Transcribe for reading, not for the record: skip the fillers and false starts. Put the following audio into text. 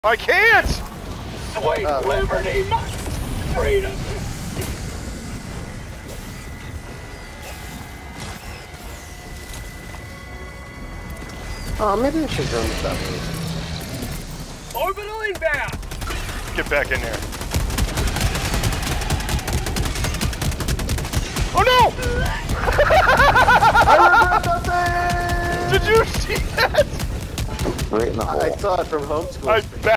I can't! Sweet liberty, my freedom! Oh, maybe I should run this that way. Orbital inbound! Get back in there. Oh no! I regret nothing! Did you see that? Right in the hole. I saw it from homeschool. I